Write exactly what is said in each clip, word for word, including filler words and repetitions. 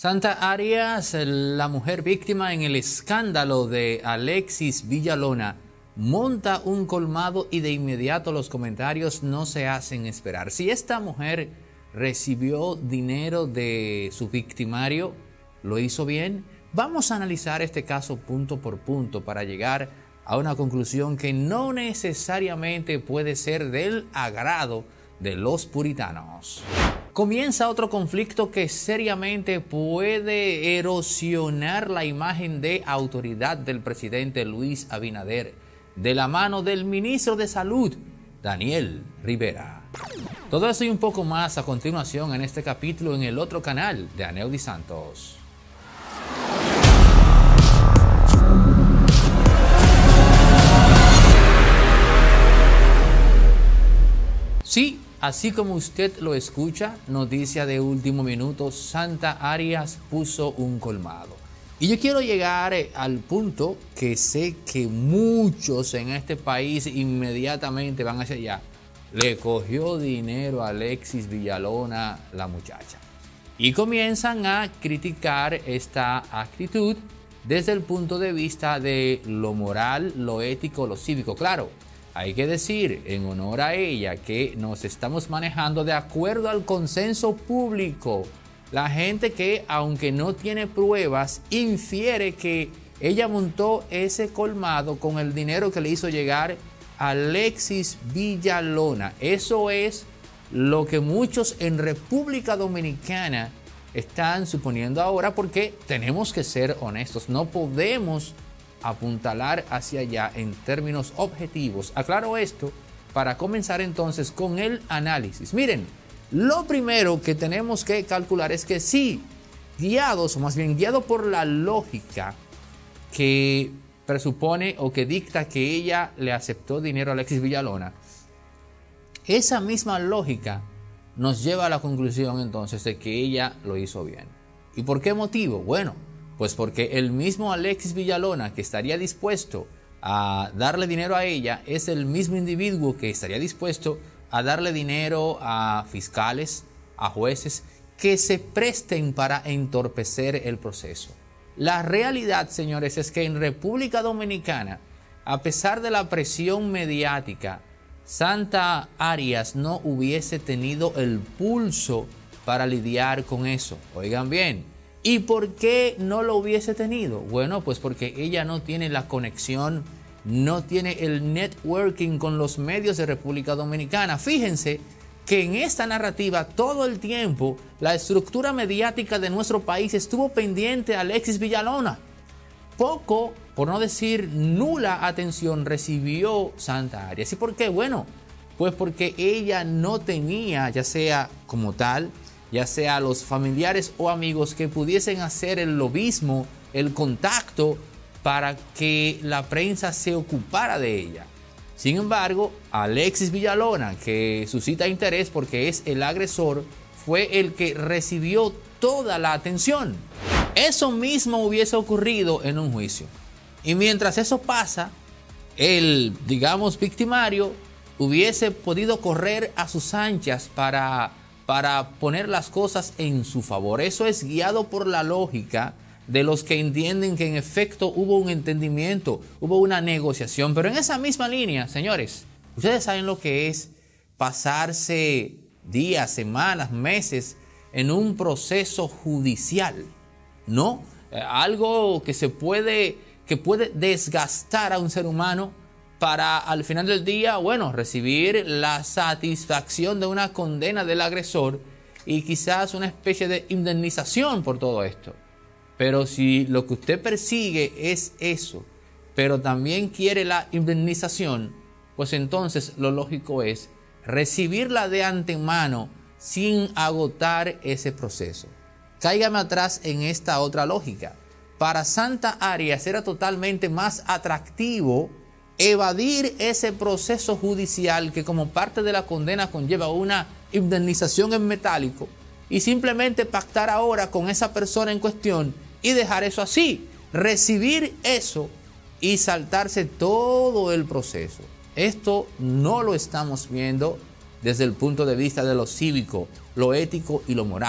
Santa Arias, la mujer víctima en el escándalo de Alexis Villalona, monta un colmado y de inmediato los comentarios no se hacen esperar. Si esta mujer recibió dinero de su victimario, ¿lo hizo bien? Vamos a analizar este caso punto por punto para llegar a una conclusión que no necesariamente puede ser del agrado de los puritanos. Comienza otro conflicto que seriamente puede erosionar la imagen de autoridad del presidente Luis Abinader, de la mano del ministro de Salud, Daniel Rivera. Todo eso y un poco más a continuación en este capítulo en el otro canal de Aneudi Santos. Sí, así como usted lo escucha, noticia de último minuto, Santa Arias puso un colmado. Y yo quiero llegar al punto que sé que muchos en este país inmediatamente van hacia allá. Le cogió dinero a Alexis Villalona, la muchacha. Y comienzan a criticar esta actitud desde el punto de vista de lo moral, lo ético, lo cívico. Claro, hay que decir en honor a ella que nos estamos manejando de acuerdo al consenso público. La gente que, aunque no tiene pruebas, infiere que ella montó ese colmado con el dinero que le hizo llegar Alexis Villalona. Eso es lo que muchos en República Dominicana están suponiendo ahora, porque tenemos que ser honestos. No podemos apuntalar hacia allá en términos objetivos. Aclaro esto para comenzar entonces con el análisis. Miren, lo primero que tenemos que calcular es que sí, guiados, o más bien guiados por la lógica que presupone o que dicta que ella le aceptó dinero a Alexis Villalona, esa misma lógica nos lleva a la conclusión entonces de que ella lo hizo bien. ¿Y por qué motivo? Bueno, pues porque el mismo Alexis Villalona que estaría dispuesto a darle dinero a ella es el mismo individuo que estaría dispuesto a darle dinero a fiscales, a jueces que se presten para entorpecer el proceso. La realidad, señores, es que en República Dominicana, a pesar de la presión mediática, Santa Arias no hubiese tenido el pulso para lidiar con eso. Oigan bien. ¿Y por qué no lo hubiese tenido? Bueno, pues porque ella no tiene la conexión, no tiene el networking con los medios de República Dominicana. Fíjense que en esta narrativa todo el tiempo la estructura mediática de nuestro país estuvo pendiente a Alexis Villalona. Poco, por no decir nula atención recibió Santa Arias. ¿Y por qué? Bueno, pues porque ella no tenía, ya sea como tal, ya sea los familiares o amigos que pudiesen hacer el lobismo, el contacto para que la prensa se ocupara de ella. Sin embargo, Alexis Villalona, que suscita interés porque es el agresor, fue el que recibió toda la atención. Eso mismo hubiese ocurrido en un juicio. Y mientras eso pasa, el, digamos, victimario hubiese podido correr a sus anchas para... para poner las cosas en su favor. Eso es guiado por la lógica de los que entienden que en efecto hubo un entendimiento, hubo una negociación. Pero en esa misma línea, señores, ustedes saben lo que es pasarse días, semanas, meses en un proceso judicial, ¿no? Eh, algo que se puede, que puede desgastar a un ser humano para al final del día, bueno, recibir la satisfacción de una condena del agresor y quizás una especie de indemnización por todo esto. Pero si lo que usted persigue es eso, pero también quiere la indemnización, pues entonces lo lógico es recibirla de antemano sin agotar ese proceso. Cáigame atrás en esta otra lógica. Para Santa Arias era totalmente más atractivo evadir ese proceso judicial que como parte de la condena conlleva una indemnización en metálico y simplemente pactar ahora con esa persona en cuestión y dejar eso así, recibir eso y saltarse todo el proceso. Esto no lo estamos viendo desde el punto de vista de lo cívico, lo ético y lo moral.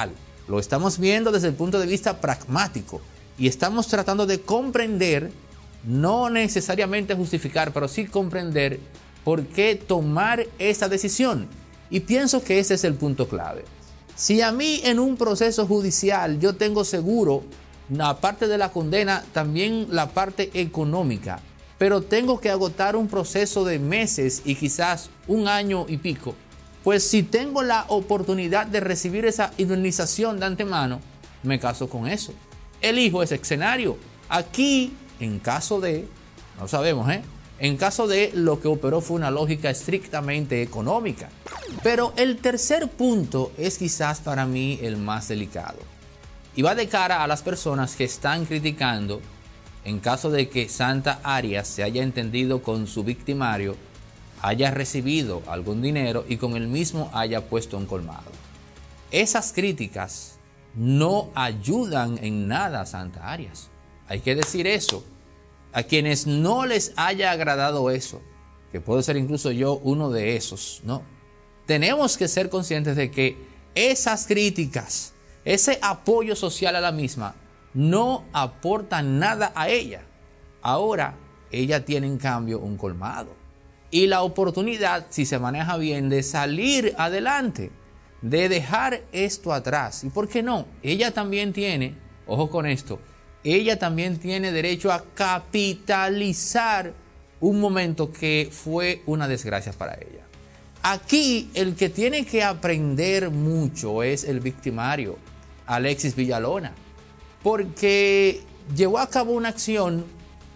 lo estamos viendo desde el punto de vista pragmático y estamos tratando de comprender, no necesariamente justificar, pero sí comprender por qué tomar esta decisión. Y pienso que ese es el punto clave. Si a mí en un proceso judicial yo tengo seguro, aparte de la condena, también la parte económica, pero tengo que agotar un proceso de meses y quizás un año y pico, pues si tengo la oportunidad de recibir esa indemnización de antemano, me caso con eso. Elijo ese escenario. Aquí, en caso de, no sabemos, ¿eh? En caso de lo que operó fue una lógica estrictamente económica. Pero el tercer punto es quizás para mí el más delicado. Y va de cara a las personas que están criticando en caso de que Santa Arias se haya entendido con su victimario, haya recibido algún dinero y con el mismo haya puesto un colmado. Esas críticas no ayudan en nada a Santa Arias. Hay que decir eso. A quienes no les haya agradado eso, que puedo ser incluso yo uno de esos, ¿no? Tenemos que ser conscientes de que esas críticas, ese apoyo social a la misma, no aportan nada a ella. Ahora, ella tiene en cambio un colmado. Y la oportunidad, si se maneja bien, de salir adelante, de dejar esto atrás. ¿Y por qué no? Ella también tiene, ojo con esto, ella también tiene derecho a capitalizar un momento que fue una desgracia para ella. Aquí el que tiene que aprender mucho es el victimario, Alexis Villalona, porque llevó a cabo una acción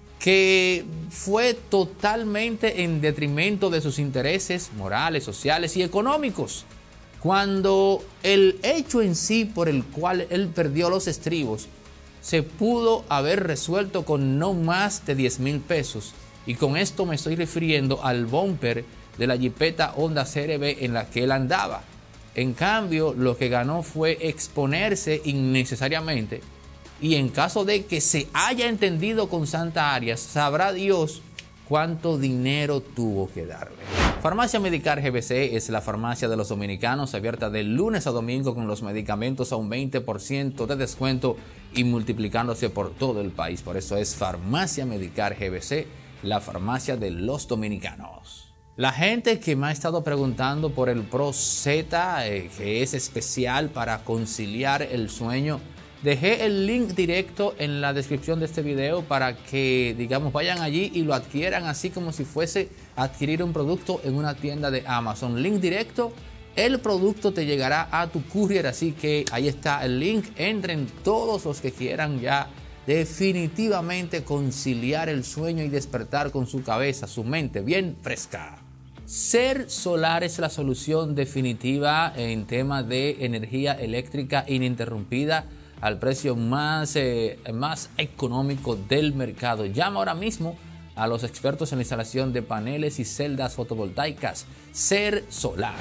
que fue totalmente en detrimento de sus intereses morales, sociales y económicos. Cuando el hecho en sí por el cual él perdió los estribos se pudo haber resuelto con no más de diez mil pesos. Y con esto me estoy refiriendo al bumper de la jipeta Honda C R V en la que él andaba. En cambio, lo que ganó fue exponerse innecesariamente. Y en caso de que se haya entendido con Santa Arias, sabrá Dios cuánto dinero tuvo que darle. Farmacia Medicar G B C es la farmacia de los dominicanos, abierta de lunes a domingo con los medicamentos a un veinte por ciento de descuento y multiplicándose por todo el país. Por eso es Farmacia Medicar G B C, la farmacia de los dominicanos. La gente que me ha estado preguntando por el Pro Z, eh, que es especial para conciliar el sueño, dejé el link directo en la descripción de este video para que, digamos, vayan allí y lo adquieran así como si fuese adquirir un producto en una tienda de Amazon. Link directo, el producto te llegará a tu courier, así que ahí está el link. Entren todos los que quieran ya definitivamente conciliar el sueño y despertar con su cabeza, su mente bien fresca. Ser Solar es la solución definitiva en tema de energía eléctrica ininterrumpida al precio más, eh, más económico del mercado. Llama ahora mismo a los expertos en la instalación de paneles y celdas fotovoltaicas. Ser Solar.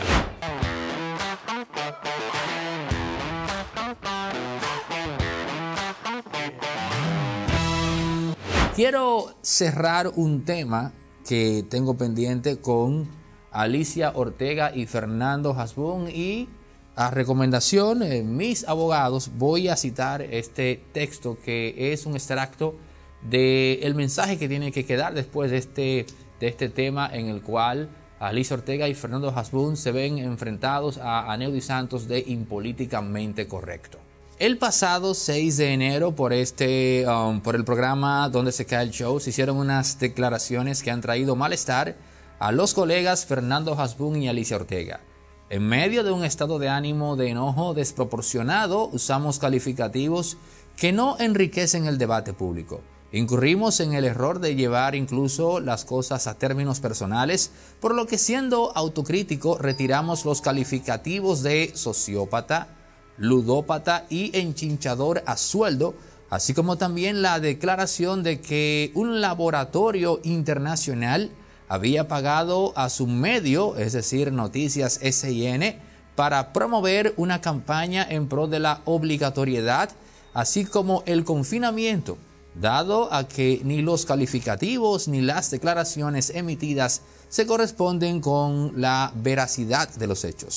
Quiero cerrar un tema que tengo pendiente con Alicia Ortega y Fernando Hasbún, y a recomendación de mis abogados voy a citar este texto que es un extracto del mensaje que tiene que quedar después de este, de este tema, en el cual Alicia Ortega y Fernando Hasbún se ven enfrentados a Aneudi Santos de Impolíticamente Correcto. El pasado seis de enero, por, este, um, por el programa Donde se cae el show, se hicieron unas declaraciones que han traído malestar a los colegas Fernando Hasbún y Alicia Ortega. En medio de un estado de ánimo de enojo desproporcionado, usamos calificativos que no enriquecen el debate público. Incurrimos en el error de llevar incluso las cosas a términos personales, por lo que, siendo autocrítico, retiramos los calificativos de sociópata, ludópata y enchinchador a sueldo, así como también la declaración de que un laboratorio internacional había pagado a su medio, es decir, Noticias S I N, para promover una campaña en pro de la obligatoriedad, así como el confinamiento, dado a que ni los calificativos ni las declaraciones emitidas se corresponden con la veracidad de los hechos.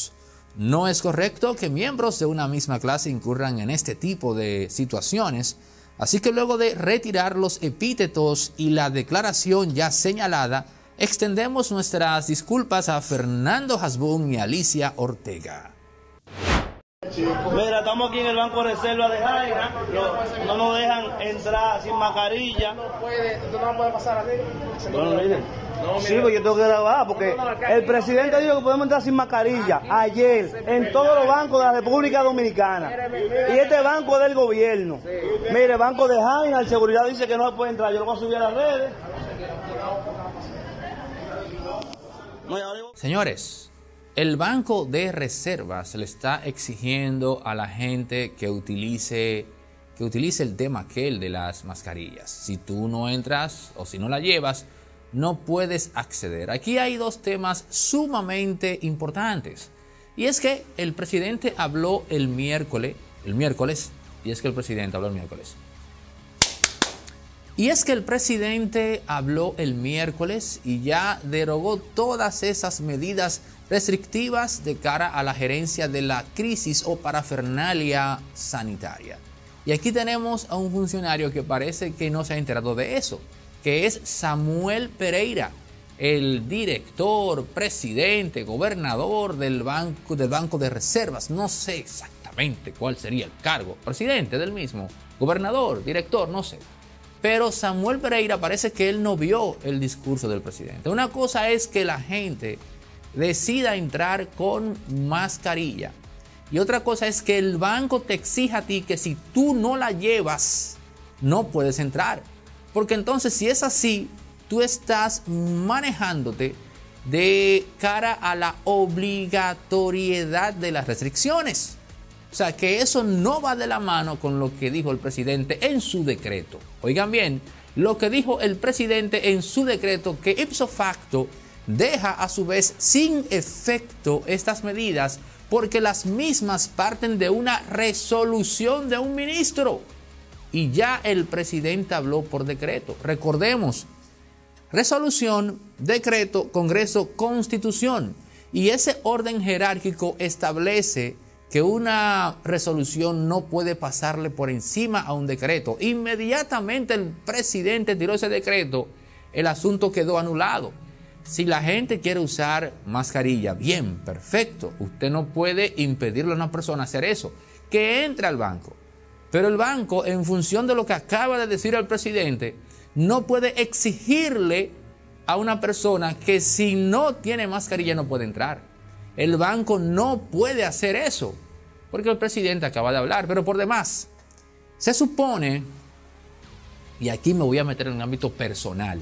No es correcto que miembros de una misma clase incurran en este tipo de situaciones, así que luego de retirar los epítetos y la declaración ya señalada, extendemos nuestras disculpas a Fernando Hasbún y Alicia Ortega. Mira, estamos aquí en el Banco de Reserva de Jaina, no, no nos dejan entrar sin mascarilla. No puede, tú no puedes pasar a ti. Bueno, mire. Sí, pues yo tengo que grabar porque el presidente dijo que podemos entrar sin mascarilla ayer en todos los bancos de la República Dominicana. Y este banco es del gobierno. Mire, Banco de Jaina, el seguridad dice que no se puede entrar. Yo lo voy a subir a las redes. Señores, el Banco de Reservas le está exigiendo a la gente que utilice, que utilice el tema aquel de las mascarillas. Si tú no entras o si no la llevas, no puedes acceder. Aquí hay dos temas sumamente importantes. Y es que el presidente habló el miércoles, el miércoles, y es que el presidente habló el miércoles. Y es que el presidente habló el miércoles y ya derogó todas esas medidas restrictivas de cara a la gerencia de la crisis o parafernalia sanitaria. Y aquí tenemos a un funcionario que parece que no se ha enterado de eso, que es Samuel Pereira, el director, presidente, gobernador del Banco, del Banco de Reservas. No sé exactamente cuál sería el cargo, presidente del mismo, gobernador, director, no sé. Pero Samuel Pereira parece que él no vio el discurso del presidente. Una cosa es que la gente decida entrar con mascarilla y otra cosa es que el banco te exija a ti que si tú no la llevas, no puedes entrar. Porque entonces, si es así, tú estás manejándote de cara a la obligatoriedad de las restricciones. O sea, que eso no va de la mano con lo que dijo el presidente en su decreto. Oigan bien, lo que dijo el presidente en su decreto, que ipso facto deja a su vez sin efecto estas medidas, porque las mismas parten de una resolución de un ministro. Y ya el presidente habló por decreto. Recordemos, resolución, decreto, Congreso, Constitución. Y ese orden jerárquico establece que una resolución no puede pasarle por encima a un decreto. Inmediatamente el presidente tiró ese decreto, el asunto quedó anulado. Si la gente quiere usar mascarilla, bien, perfecto. Usted no puede impedirle a una persona hacer eso, que entre al banco. Pero el banco, en función de lo que acaba de decir el presidente, no puede exigirle a una persona que si no tiene mascarilla no puede entrar. El banco no puede hacer eso, porque el presidente acaba de hablar. Pero por demás, se supone, y aquí me voy a meter en un ámbito personal,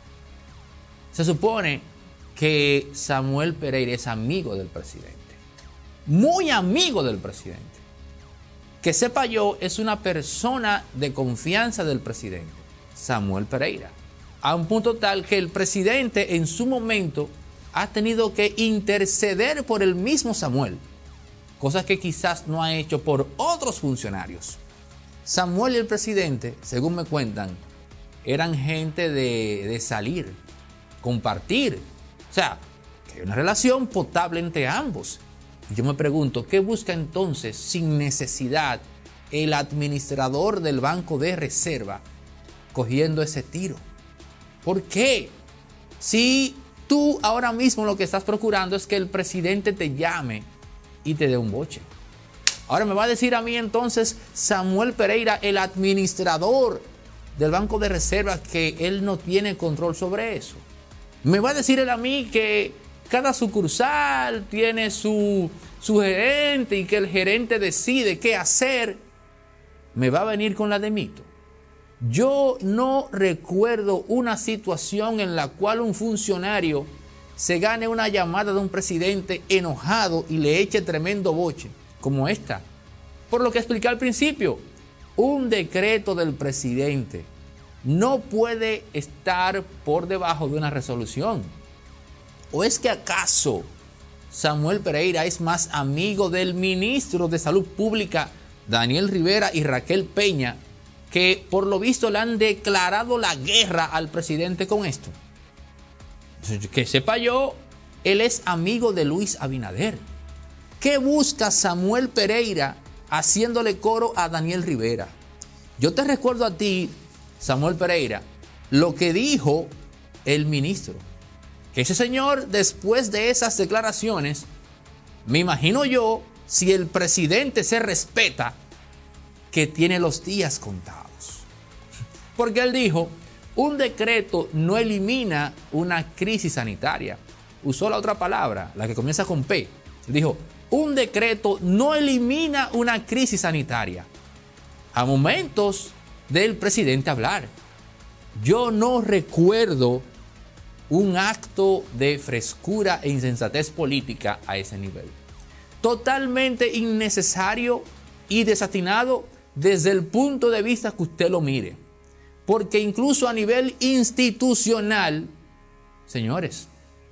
se supone que Samuel Pereira es amigo del presidente, muy amigo del presidente. Que sepa yo, es una persona de confianza del presidente, Samuel Pereira, a un punto tal que el presidente en su momento ha tenido que interceder por el mismo Samuel, cosas que quizás no ha hecho por otros funcionarios. Samuel y el presidente, según me cuentan, eran gente de, de salir, compartir, o sea, que hay una relación potable entre ambos. Y yo me pregunto, ¿qué busca entonces sin necesidad el administrador del Banco de Reserva cogiendo ese tiro? ¿Por qué? Si tú ahora mismo lo que estás procurando es que el presidente te llame y te dé un boche. Ahora me va a decir a mí entonces Samuel Pereira, el administrador del Banco de Reserva, que él no tiene control sobre eso. Me va a decir él a mí que cada sucursal tiene su, su gerente y que el gerente decide qué hacer. Me va a venir con la de mito. Yo no recuerdo una situación en la cual un funcionario se gane una llamada de un presidente enojado y le eche tremendo boche, como esta. Por lo que expliqué al principio, un decreto del presidente no puede estar por debajo de una resolución. ¿O es que acaso Samuel Pereira es más amigo del ministro de Salud Pública, Daniel Rivera, y Raquel Peña, que por lo visto le han declarado la guerra al presidente con esto? Que sepa yo, él es amigo de Luis Abinader, ¿Qué busca Samuel Pereira haciéndole coro a Daniel Rivera? Yo te recuerdo a ti, Samuel Pereira, lo que dijo el ministro. Que ese señor, después de esas declaraciones, me imagino yo, si el presidente se respeta, que tiene los días contados. Porque él dijo, un decreto no elimina una crisis sanitaria. Usó la otra palabra, la que comienza con P. Dijo, un decreto no elimina una crisis sanitaria. A momentos del presidente hablar. Yo no recuerdo un acto de frescura e insensatez política a ese nivel. Totalmente innecesario y desatinado desde el punto de vista que usted lo mire. Porque incluso a nivel institucional, señores,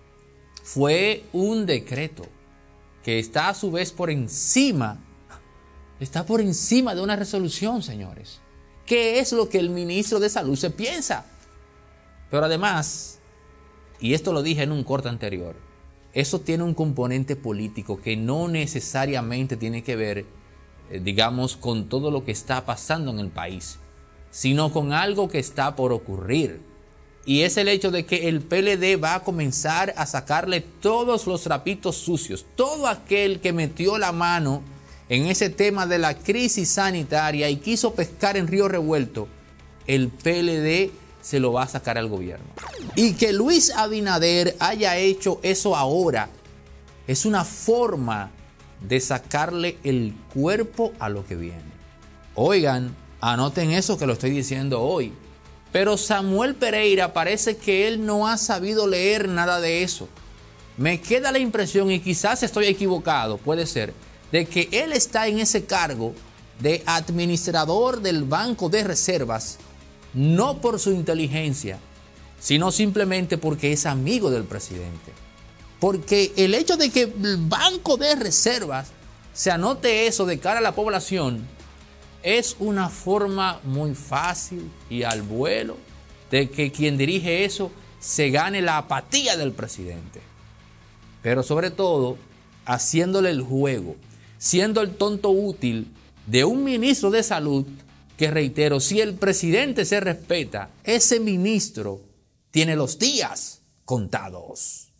fue un decreto que está a su vez por encima, está por encima de una resolución, señores. ¿Qué es lo que el ministro de Salud se piensa? Pero además, y esto lo dije en un corte anterior, eso tiene un componente político que no necesariamente tiene que ver, eh, digamos, con todo lo que está pasando en el país, sino con algo que está por ocurrir. Y es el hecho de que el P L D va a comenzar a sacarle todos los trapitos sucios. Todo aquel que metió la mano en ese tema de la crisis sanitaria y quiso pescar en río revuelto, el P L D se lo va a sacar al gobierno. Y que Luis Abinader haya hecho eso ahora es una forma de sacarle el cuerpo a lo que viene. Oigan, anoten eso que lo estoy diciendo hoy. Pero Samuel Pereira parece que él no ha sabido leer nada de eso. Me queda la impresión, y quizás estoy equivocado, puede ser, de que él está en ese cargo de administrador del Banco de Reservas, no por su inteligencia, sino simplemente porque es amigo del presidente. Porque el hecho de que el Banco de Reservas se anote eso de cara a la población es una forma muy fácil y al vuelo de que quien dirige eso se gane la apatía del presidente. Pero sobre todo, haciéndole el juego, siendo el tonto útil de un ministro de salud que, reitero, si el presidente se respeta, ese ministro tiene los días contados.